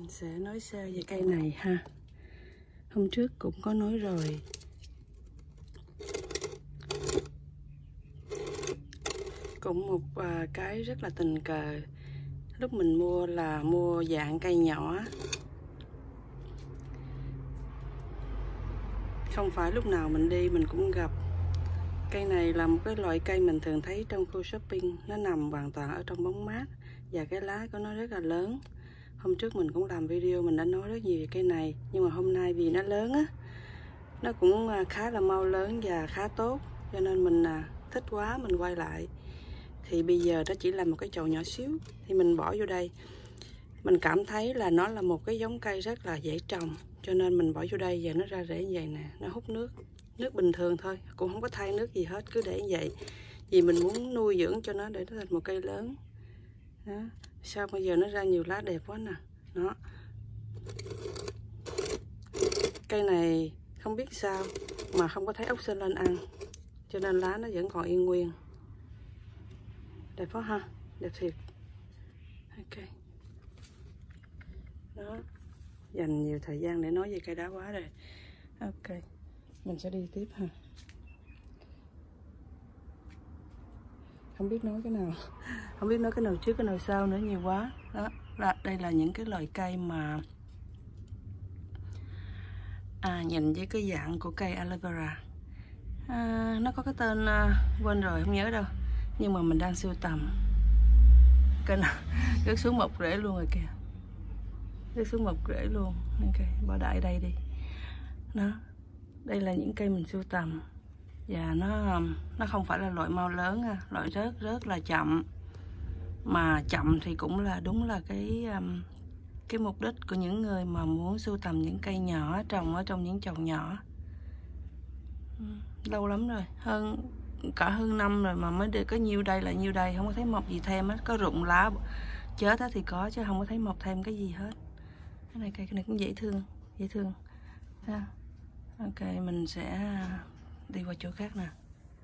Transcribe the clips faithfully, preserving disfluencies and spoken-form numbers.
Mình sẽ nói sơ về cây này ha. Hôm trước cũng có nói rồi. Cũng một uh, cái rất là tình cờ. Lúc mình mua là mua dạng cây nhỏ. Không phải lúc nào mình đi mình cũng gặp. Cây này là một cái loại cây mình thường thấy trong khu shopping. Nó nằm hoàn toàn ở trong bóng mát. Và cái lá của nó rất là lớn. Hôm trước mình cũng làm video mình đã nói rất nhiều về cây này. Nhưng mà hôm nay vì nó lớn á, nó cũng khá là mau lớn và khá tốt, cho nên mình thích quá mình quay lại. Thì bây giờ nó chỉ là một cái chậu nhỏ xíu thì mình bỏ vô đây. Mình cảm thấy là nó là một cái giống cây rất là dễ trồng, cho nên mình bỏ vô đây. Giờ nó ra rễ như vậy nè, nó hút nước nước bình thường thôi, cũng không có thay nước gì hết, cứ để như vậy. Vì mình muốn nuôi dưỡng cho nó để nó thành một cây lớn đó. Sao bây giờ nó ra nhiều lá đẹp quá nè. Đó, cây này không biết sao mà không có thấy ốc sên lên ăn, cho nên lá nó vẫn còn yên nguyên. Đẹp quá ha, đẹp thiệt. Ok, đó, dành nhiều thời gian để nói về cây đá quá rồi. Ok, mình sẽ đi tiếp ha. Không biết nói cái nào không biết nói cái nào trước cái nào sau nữa, nhiều quá đó. Đây là những cái loại cây mà à, nhìn với cái dạng của cây aloe vera. À, nó có cái tên à, quên rồi, không nhớ đâu, nhưng mà mình đang sưu tầm. Cây nào rớt xuống một rễ luôn rồi kìa, rớt xuống một rễ luôn. Ok, bỏ đại đây đi. Đó, đây là những cây mình sưu tầm. Và nó nó không phải là loại mau lớn, loại rớt rất là chậm. Mà chậm thì cũng là đúng là cái cái mục đích của những người mà muốn sưu tầm những cây nhỏ trồng ở trong những chậu nhỏ. Lâu lắm rồi, hơn cả hơn năm rồi mà mới được có nhiêu đây là nhiêu đây, không có thấy mọc gì thêm hết. Có rụng lá chết thì có, chứ không có thấy mọc thêm cái gì hết. Cái này cây cái này cũng dễ thương, dễ thương ha. Ok, mình sẽ đi qua chỗ khác nè.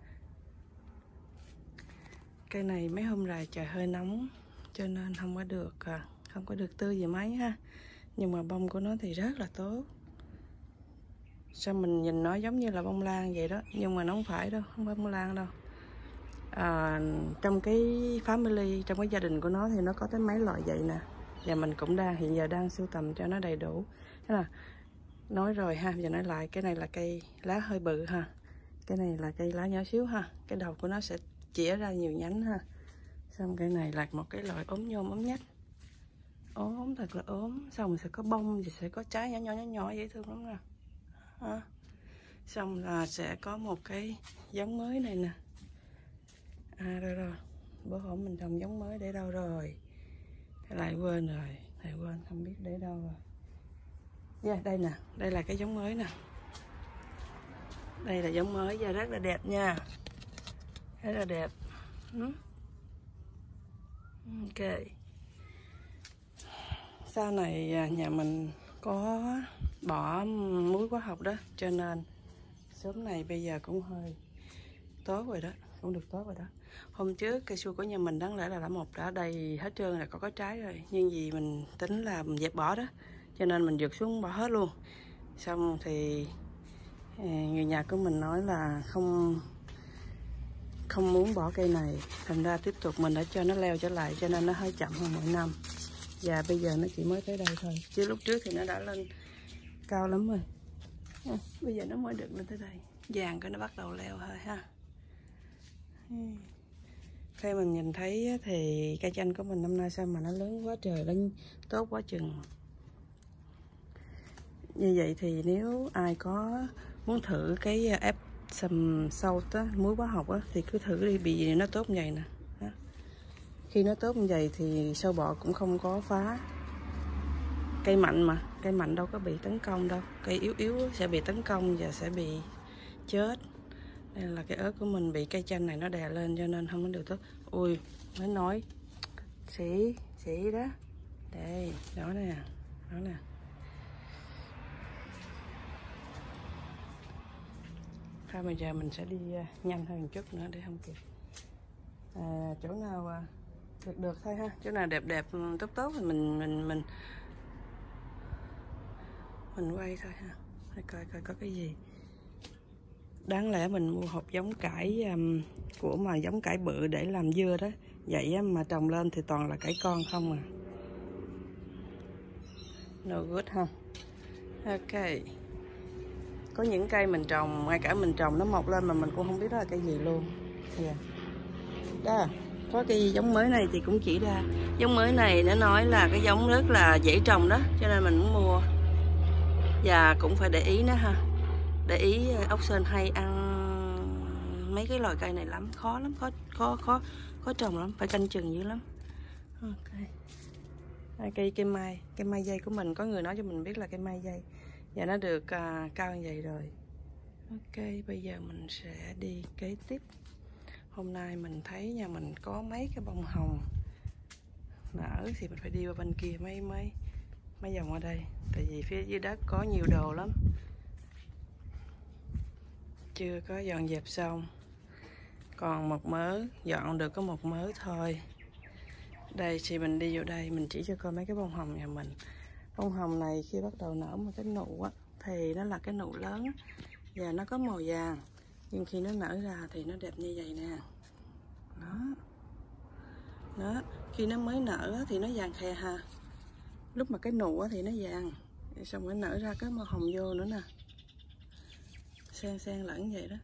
Cây này mấy hôm rồi trời hơi nóng cho nên không có được không có được tươi gì mấy ha. Nhưng mà bông của nó thì rất là tốt. Sao mình nhìn nó giống như là bông lan vậy đó, nhưng mà nó không phải đâu, không phải bông lan đâu. À, trong cái family, trong cái gia đình của nó thì nó có tới mấy loại vậy nè. Và mình cũng đang hiện giờ đang sưu tầm cho nó đầy đủ. Thế là nói rồi ha, giờ nói lại, cái này là cây lá hơi bự ha. Cái này là cây lá nhỏ xíu ha. Cái đầu của nó sẽ chĩa ra nhiều nhánh ha. Xong cái này là một cái loại ốm nhôm ốm nhách. Ốm thật là ốm. Xong rồi sẽ có bông, thì sẽ có trái nhỏ nhỏ nhỏ nhỏ dễ thương lắm nè. À, xong là sẽ có một cái giống mới này nè. À rồi rồi, bữa hôm mình trồng giống mới để đâu rồi, lại quên rồi, lại quên không biết để đâu rồi. Yeah, đây nè, đây là cái giống mới nè. Đây là giống mới và rất là đẹp nha, rất là đẹp. Ok, sau này nhà mình có bỏ muối hóa học đó, cho nên xóm này bây giờ cũng hơi tốt rồi đó, cũng được tốt rồi đó. Hôm trước cây su của nhà mình đáng lẽ là đã một đã đầy hết trơn là có có trái rồi, nhưng vì mình tính là mình dẹp bỏ đó, cho nên mình giật xuống bỏ hết luôn. Xong thì người nhà của mình nói là không không muốn bỏ cây này, thành ra tiếp tục mình đã cho nó leo trở lại, cho nên nó hơi chậm hơn mỗi năm. Và bây giờ nó chỉ mới tới đây thôi, chứ lúc trước thì nó đã lên cao lắm rồi. À, bây giờ nó mới được lên tới đây, vàng cái nó bắt đầu leo thôi ha. Khi mình nhìn thấy thì cây chanh của mình năm nay sao mà nó lớn quá trời, nó tốt quá chừng. Như vậy thì nếu ai có muốn thử cái Epsom salt á, muối hóa học á, thì cứ thử đi, bị nó tốt như vậy nè. Đó. Khi nó tốt như vậy thì sâu bọ cũng không có phá. Cây mạnh mà, cây mạnh đâu có bị tấn công đâu. Cây yếu yếu sẽ bị tấn công và sẽ bị chết. Đây là cái ớt của mình bị cây chanh này nó đè lên, cho nên không có được tốt. Ui, mới nói xỉ, xỉ đó. Đây, đó nè, đó nè. Thôi bây giờ mình sẽ đi nhanh hơn một chút nữa để không kịp. À, chỗ nào được được thôi ha, chỗ nào đẹp đẹp tốt tốt thì mình mình mình Mình quay thôi ha, để coi coi có cái gì. Đáng lẽ mình mua hộp giống cải um, của mà giống cải bự để làm dưa đó. Vậy á, mà trồng lên thì toàn là cải con không à. No good ha. Ok. Có những cây mình trồng, ngay cả mình trồng nó mọc lên mà mình cũng không biết đó là cây gì luôn. Yeah. Đó, có cây giống mới này thì cũng chỉ ra. Giống mới này nó nói là cái giống rất là dễ trồng đó, cho nên mình muốn mua. Và cũng phải để ý nữa ha. Để ý ốc sên hay ăn mấy cái loài cây này lắm, khó lắm, khó khó khó khó trồng lắm, phải canh chừng dữ lắm. Ok. À, cây cây mai, cây mai dây của mình có người nói cho mình biết là cây mai dây và nó được à, cao như vậy rồi. Ok, bây giờ mình sẽ đi kế tiếp. Hôm nay mình thấy nhà mình có mấy cái bông hồng nở thì mình phải đi qua bên kia mấy mấy mấy vòng qua đây, tại vì phía dưới đất có nhiều đồ lắm, chưa có dọn dẹp xong, còn một mớ dọn được có một mớ thôi. Đây thì mình đi vô đây mình chỉ cho coi mấy cái bông hồng nhà mình. Bông hồng này khi bắt đầu nở một cái nụ á, thì nó là cái nụ lớn và nó có màu vàng, nhưng khi nó nở ra thì nó đẹp như vậy nè. Đó. Đó, khi nó mới nở thì nó vàng khè ha. Lúc mà cái nụ thì nó vàng, xong rồi nở ra cái màu hồng vô nữa nè. Xen xen lẫn vậy đó.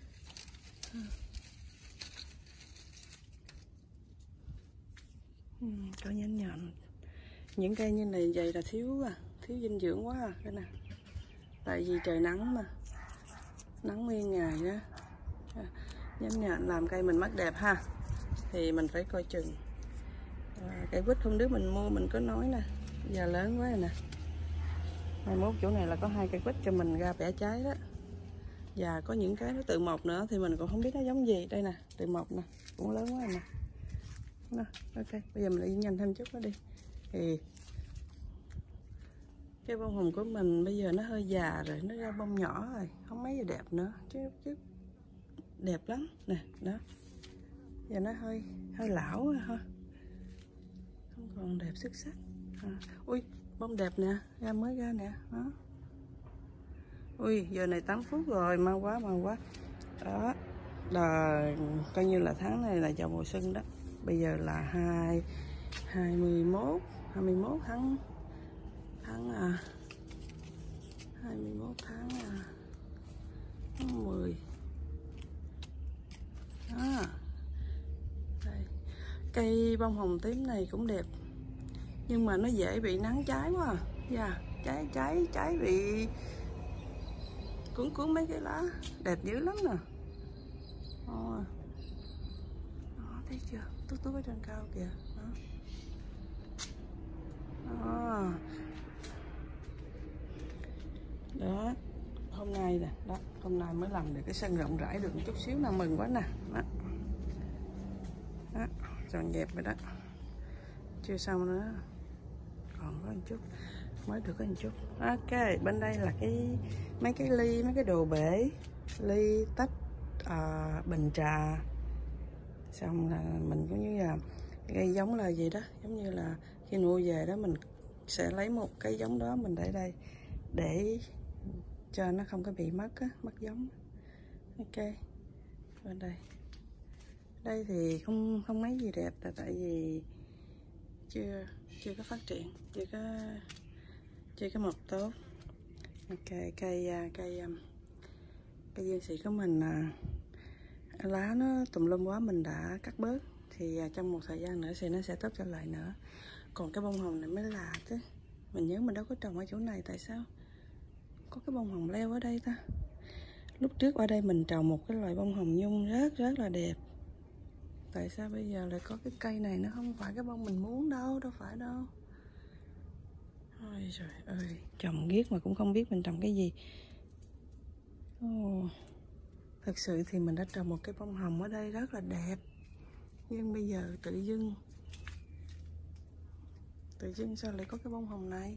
Ừ, có nhánh nhọn. Những cây như này vậy là thiếu à, thiếu dinh dưỡng quá à, cái nè. Tại vì trời nắng mà, nắng nguyên ngày đó. Nhánh nhọn làm cây mình mất đẹp ha, thì mình phải coi chừng. À, cây quýt hôm trước mình mua mình có nói nè, giờ lớn quá rồi nè. Mai mốt chỗ này là có hai cây quýt cho mình ra bẻ trái đó. Và có những cái nó tự mọc nữa thì mình cũng không biết nó giống gì. Đây nè, tự mọc nè, cũng lớn quá rồi nè. Nè, ok, bây giờ mình đi nhanh thêm chút nữa đi. Thì cái bông hồng của mình bây giờ nó hơi già rồi, nó ra bông nhỏ rồi, không mấy gì đẹp nữa chứ chứ đẹp lắm nè, đó. Giờ nó hơi hơi lão rồi ha, không còn đẹp xuất sắc. À, ui bông đẹp nè, ra mới ra nè, đó. Ui giờ này tám phút rồi, mau quá mau quá. Đó là coi như là tháng này là vào mùa xuân đó. Bây giờ là hai hai mươi mốt hai mươi mốt tháng tháng à, hai mươi mốt tháng à, tháng mười. Đó. Đây. Cây bông hồng tím này cũng đẹp, nhưng mà nó dễ bị nắng cháy quá à. Yeah, cháy cháy cháy bị cuốn cuốn mấy cái lá, đẹp dữ lắm nè. Đó, thấy chưa, tút tút ở trên cao kìa. Đó. Đó. Đó, hôm nay nè, đó, hôm nay mới làm được cái sân rộng rãi được một chút xíu là mừng quá nè. Đó. Đó, dọn dẹp rồi đó. Chưa xong nữa, còn có một chút, mới được có một chút. Ok, bên đây là cái mấy cái ly, mấy cái đồ bể, ly, tách, à, bình trà. Xong là mình cũng như là gây giống là gì đó, giống như là khi mua về đó mình sẽ lấy một cái giống đó mình để đây để cho nó không có bị mất á, mất giống. Ok, bên đây đây thì không không mấy gì đẹp là tại vì chưa chưa có phát triển, chưa có chưa có mọc tốt. Ok, cây cây cây dương xị của mình lá nó tùm lum quá, mình đã cắt bớt thì trong một thời gian nữa thì nó sẽ tốt trở lại nữa. Còn cái bông hồng này mới lạ chứ, mình nhớ mình đâu có trồng ở chỗ này, tại sao có cái bông hồng leo ở đây ta? Lúc trước ở đây mình trồng một cái loại bông hồng nhung rất rất là đẹp, tại sao bây giờ lại có cái cây này? Nó không phải cái bông mình muốn đâu, đâu phải đâu. Ôi trời ơi, trồng ghét mà cũng không biết mình trồng cái gì. Oh, thật sự thì mình đã trồng một cái bông hồng ở đây rất là đẹp, nhưng bây giờ tự dưng tự dưng sao lại có cái bông hồng này?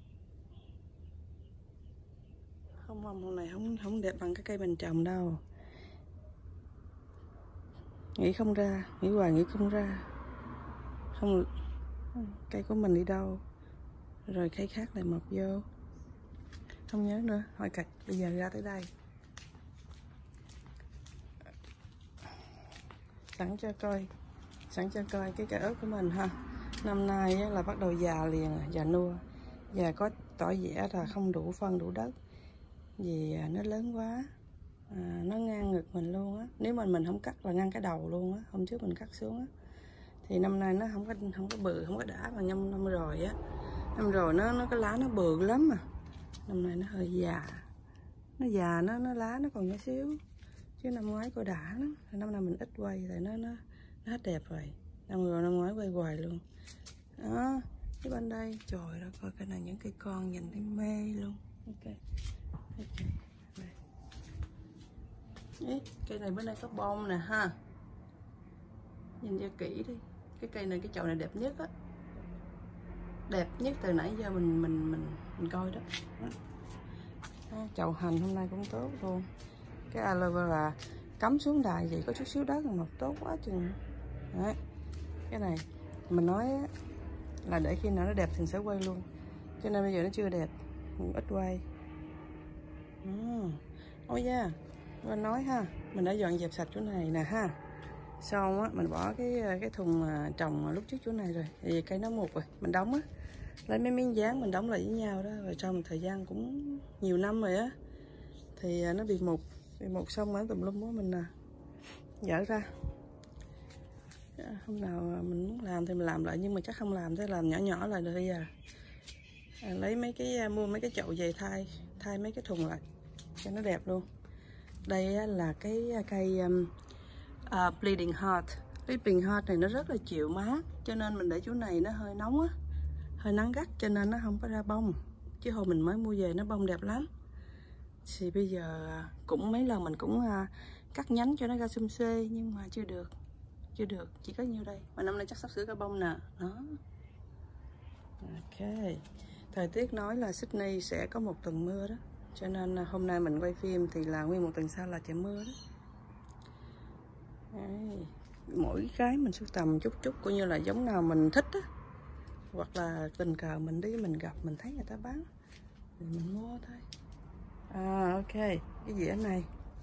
Không, bông hồng này không không đẹp bằng cái cây mình trồng đâu. Nghĩ không ra, nghĩ hoài nghĩ không ra. Không, cây của mình đi đâu rồi cây khác lại mọc vô. Không nhớ nữa, hỏi cạch. Bây giờ ra tới đây. Sẵn cho coi, sẵn cho coi cái cây ớt của mình ha. Năm nay á, là bắt đầu già liền, già nua. Và có tỏ vẻ là không đủ phân đủ đất. Vì nó lớn quá. À, nó ngang ngực mình luôn á. Nếu mà mình không cắt là ngang cái đầu luôn á. Hôm trước mình cắt xuống á. Thì năm nay nó không có không có bự, không có đã mà năm năm rồi á. Năm rồi nó nó cái lá nó bự lắm mà. Năm nay nó hơi già. Nó già nó nó lá nó còn nhỏ xíu. Chứ năm ngoái coi đã lắm. Năm nay mình ít quay tại nó nó nó hết đẹp rồi. Năm rồi năm ngoái quay hoài luôn. Đó, cái bên đây trời ơi coi cái này những cây con nhìn thấy mê luôn. Ok. Ok. Đây. Ý, cây này bên đây có bông nè ha. Nhìn cho kỹ đi. Cái cây này cái chậu này đẹp nhất á. Đẹp nhất từ nãy giờ mình mình mình mình coi đó. Đó. Chậu hành hôm nay cũng tốt luôn. Cái aloe vera cắm xuống đài vậy có chút xíu đất mà tốt quá chừng. Đấy. Cái này mình nói là để khi nào nó đẹp thì sẽ quay luôn. Cho nên bây giờ nó chưa đẹp, mình ít quay. Uhm. Ôi da, mình nói ha, mình đã dọn dẹp sạch chỗ này nè ha. Xong á, mình bỏ cái cái thùng trồng lúc trước chỗ này rồi. Thì cây nó mục rồi, mình đóng á. Lấy mấy miếng dán mình đóng lại với nhau đó. Rồi trong một thời gian cũng nhiều năm rồi á. Thì nó bị mục. Bị mục xong ở tùm lum của mình nè. Dỡ ra. Hôm nào mình muốn làm thì mình làm lại. Nhưng mà chắc không làm, thế làm nhỏ nhỏ lại được bây giờ. À, lấy mấy cái, mua mấy cái chậu về thay. Thay mấy cái thùng lại. Cho nó đẹp luôn. Đây là cái cây um, uh, Bleeding Heart. Bleeding Heart này nó rất là chịu mát. Cho nên mình để chỗ này nó hơi nóng á. Hơi nắng gắt cho nên nó không có ra bông. Chứ hồi mình mới mua về nó bông đẹp lắm. Thì bây giờ cũng mấy lần mình cũng uh, cắt nhánh cho nó ra xum xê. Nhưng mà chưa được. Chưa được, chỉ có nhiêu đây. Mà năm nay chắc sắp sửa ra bông nè. Đó. Ok. Thời tiết nói là Sydney sẽ có một tuần mưa đó. Cho nên hôm nay mình quay phim thì là nguyên một tuần sau là trời mưa đó. Đấy. Mỗi cái mình sưu tầm chút chút coi như là giống nào mình thích á. Hoặc là tình cờ mình đi mình gặp mình thấy người ta bán thì mình mua thôi. À ok, cái dĩa này.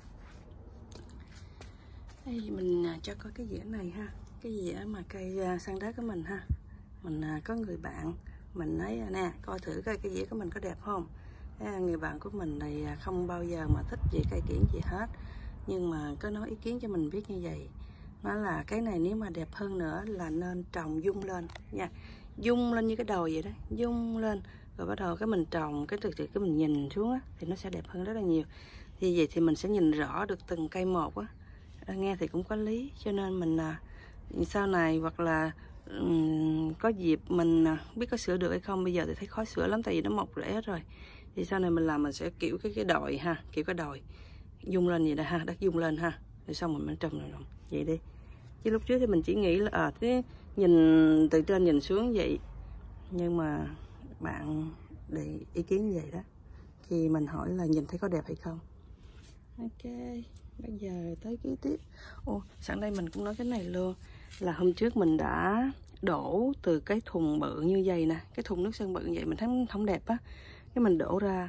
Đây mình cho coi cái dĩa này ha. Cái dĩa mà cây san đá của mình ha. Mình có người bạn mình nói nè, coi thử coi cái dĩa của mình có đẹp không. Người bạn của mình này không bao giờ mà thích về cây kiển gì hết. Nhưng mà có nói ý kiến cho mình biết như vậy. Nói là cái này nếu mà đẹp hơn nữa là nên trồng dung lên nha. Dung lên như cái đầu vậy đó. Dung lên. Rồi bắt đầu cái mình trồng cái từ từ cái mình nhìn xuống á. Thì nó sẽ đẹp hơn rất là nhiều. Thì vậy thì mình sẽ nhìn rõ được từng cây một á. Nghe thì cũng có lý. Cho nên mình sau này hoặc là um, có dịp mình biết có sửa được hay không. Bây giờ thì thấy khó sửa lắm tại vì nó mọc rễ hết rồi. Thì sau này mình làm mình sẽ kiểu cái cái đồi ha, kiểu cái đồi dung lên vậy đó ha, đất dung lên ha, rồi xong mình mới trồng rồi vậy đi. Chứ lúc trước thì mình chỉ nghĩ là à, thế nhìn từ trên nhìn xuống vậy, nhưng mà bạn để ý kiến vậy đó, thì mình hỏi là nhìn thấy có đẹp hay không. Ok, bây giờ tới kế tiếp. Ô, sẵn đây mình cũng nói cái này luôn là hôm trước mình đã đổ từ cái thùng bự như vậy nè, cái thùng nước sơn bự như vậy mình thấy không đẹp á. Cái mình đổ ra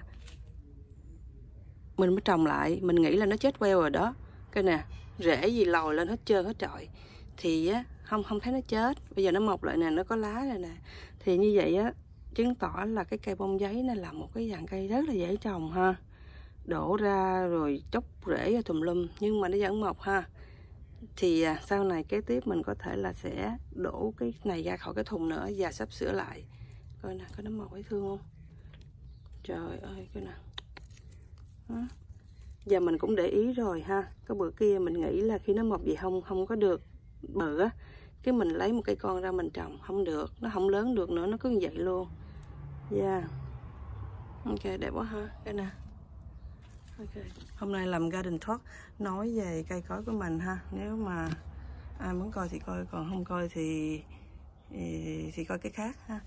mình mới trồng lại, mình nghĩ là nó chết queo rồi đó. Cái nè, rễ gì lòi lên hết trơn hết trọi. Thì á, không không thấy nó chết. Bây giờ nó mọc lại nè, nó có lá rồi nè. Thì như vậy á, chứng tỏ là cái cây bông giấy này là một cái dạng cây rất là dễ trồng ha. Đổ ra rồi chốc rễ ra tùm lum, nhưng mà nó vẫn mọc ha. Thì à, sau này kế tiếp mình có thể là sẽ đổ cái này ra khỏi cái thùng nữa và sắp sửa lại. Coi nè, có nó màu thấy thương không? Trời ơi, cái nè. Đó. Giờ mình cũng để ý rồi ha. Cái bữa kia mình nghĩ là khi nó mọc vậy không không có được bự á, cái mình lấy một cây con ra mình trồng không được, nó không lớn được nữa, nó cứ như vậy luôn. Yeah. Ok, đẹp quá ha. Cái nè. Ok. Hôm nay làm garden talk nói về cây cối của mình ha. Nếu mà ai muốn coi thì coi, còn không coi thì thì, thì coi cái khác ha.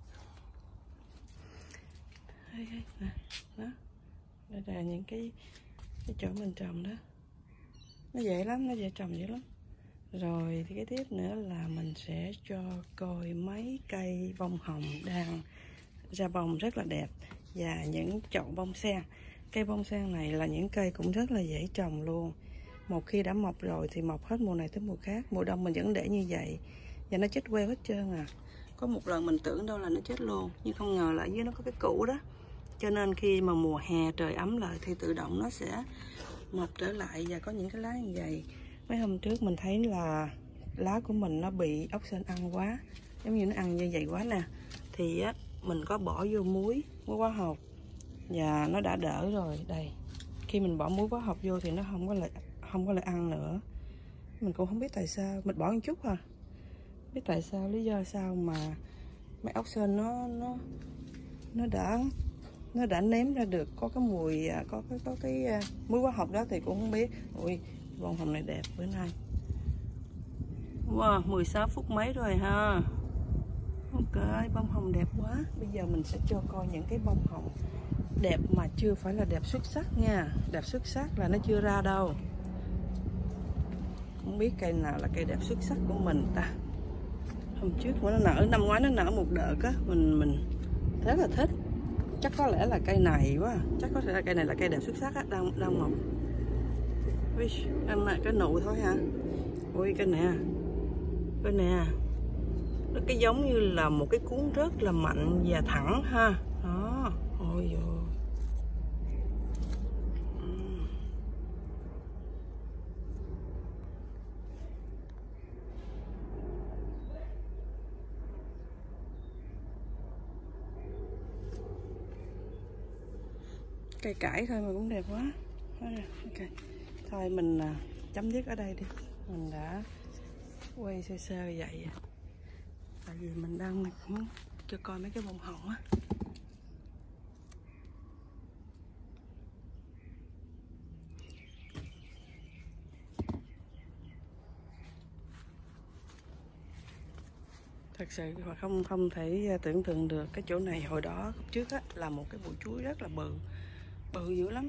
Đây, đây, nè. Đó. Đây là những cái cái chỗ mình trồng đó. Nó dễ lắm, nó dễ trồng dễ lắm. Rồi thì cái tiếp nữa là mình sẽ cho coi mấy cây bông hồng đang ra bông rất là đẹp. và những chậu bông sen. Cây bông sen này là những cây cũng rất là dễ trồng luôn. Một khi đã mọc rồi thì mọc hết mùa này tới mùa khác. Mùa đông mình vẫn để như vậy và nó chết queo hết trơn à. Có một lần mình tưởng đâu là nó chết luôn, nhưng không ngờ là ở dưới nó có cái củ đó. Cho nên khi mà mùa hè trời ấm lại thì tự động nó sẽ mọc trở lại và có những cái lá như vậy. Mấy hôm trước mình thấy là lá của mình nó bị ốc sên ăn quá, giống như nó ăn như vậy quá nè. Thì á, mình có bỏ vô muối, muối hóa học và nó đã đỡ rồi. Đây, khi mình bỏ muối hóa học vô thì nó không có lại không có lại ăn nữa. Mình cũng không biết tại sao, mình bỏ một chút à. Biết tại sao, lý do sao mà mấy ốc sên nó nó nó đã nó đã ném ra được có cái mùi, có cái có cái muối hóa học đó thì cũng không biết. Ui, bông hồng này đẹp bữa nay. Wow, mười sáu phút mấy rồi ha. Ok, bông hồng đẹp quá. Bây giờ mình sẽ cho coi những cái bông hồng đẹp mà chưa phải là đẹp xuất sắc nha. Đẹp xuất sắc là nó chưa ra đâu. Không biết cây nào là cây đẹp xuất sắc của mình ta. Hôm trước mà nó nở, năm ngoái nó nở một đợt á, mình mình rất là thích. Chắc có lẽ là cây này quá, chắc có thể là cây này là cây đẹp xuất sắc á, đang đang mọc. Ui, anh này cái nụ thôi hả? Ui, cây nè, cây nè, nó cái giống như là một cái cuốn rất là mạnh và thẳng ha. Đó, ôi dồi. Cây cải thôi mà cũng đẹp quá. Okay. Thôi mình à, chấm dứt ở đây đi. Mình đã quay sơ sơ vậy. Tại vì mình đang muốn cho coi mấy cái bông hồng á. Thật sự mà không không thể tưởng tượng được cái chỗ này hồi đó trước á là một cái bụi chuối rất là bự, bự dữ lắm.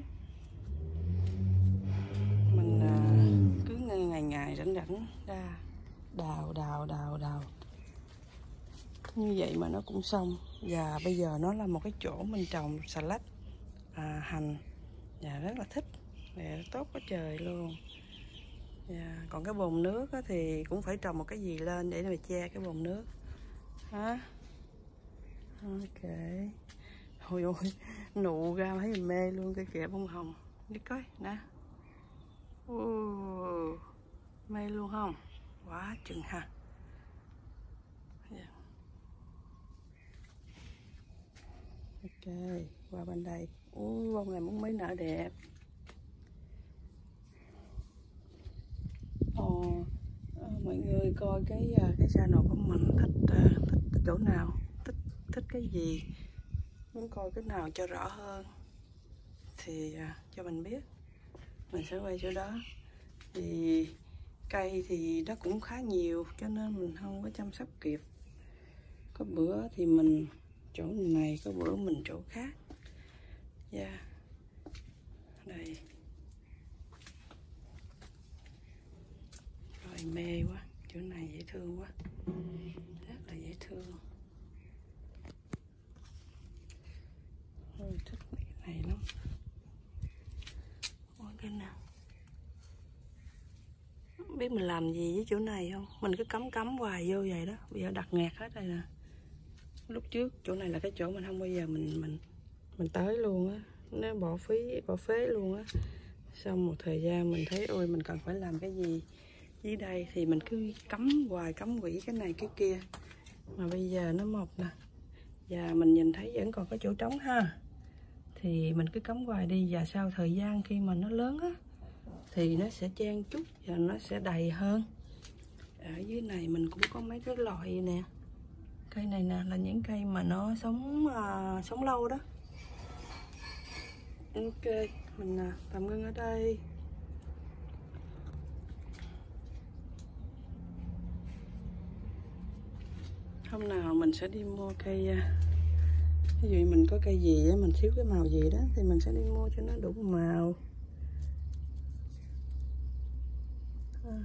Mình à, cứ ngày ngày rảnh rảnh ra đào đào đào đào như vậy mà nó cũng xong. Và bây giờ nó là một cái chỗ mình trồng xà lách, à, hành và rất là thích, và tốt quá trời luôn. Và còn cái bồn nước á, thì cũng phải trồng một cái gì lên để mà che cái bồn nước hả. Ok, ôi ôi, nụ ra thấy mình mê luôn. Cái kìa bông hồng đi coi nè. Ồ, mê luôn không? Quá chừng ha. Yeah. Ok, qua bên đây. Ui, bông này muốn mấy nở đẹp. Ồ, à, mọi người coi cái cái channel của mình thích thích chỗ nào, thích thích cái gì, muốn coi cái nào cho rõ hơn thì à, cho mình biết, mình sẽ quay chỗ đó. Thì cây thì nó cũng khá nhiều cho nên mình không có chăm sóc kịp. Có bữa thì mình chỗ này, có bữa mình chỗ khác. Yeah. Đây. Rồi, mê quá, chỗ này dễ thương quá, rất là dễ thương. Ôi, thích cái này lắm. Ôi, cái nào biết mình làm gì với chỗ này không? Mình cứ cắm cắm hoài vô vậy đó. Bây giờ đặt nghẹt hết đây nè. Lúc trước chỗ này là cái chỗ mình không bao giờ mình mình mình tới luôn á, nó bỏ phí bỏ phế luôn á. Sau một thời gian mình thấy ôi mình cần phải làm cái gì dưới đây thì mình cứ cắm hoài, cắm quỷ cái này cái kia. Mà bây giờ nó mọc nè, và mình nhìn thấy vẫn còn có chỗ trống ha, thì mình cứ cắm hoài đi. Và sau thời gian khi mà nó lớn á thì nó sẽ chen chút và nó sẽ đầy hơn. Ở dưới này mình cũng có mấy cái loại nè. Cây này nè là những cây mà nó sống à, sống lâu đó. Ok, mình à, tạm ngưng ở đây. Hôm nào mình sẽ đi mua cây, ví dụ mình có cây gì á, mình thiếu cái màu gì đó thì mình sẽ đi mua cho nó đủ màu. À.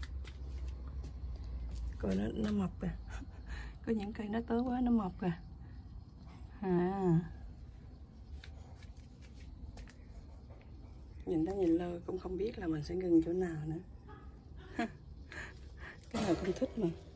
Coi nó nó mọc kìa. Có những cây nó tới quá nó mọc kìa. À, nhìn đó nhìn lơ cũng không biết là mình sẽ ngừng chỗ nào nữa. Cái nào cũng thích mà.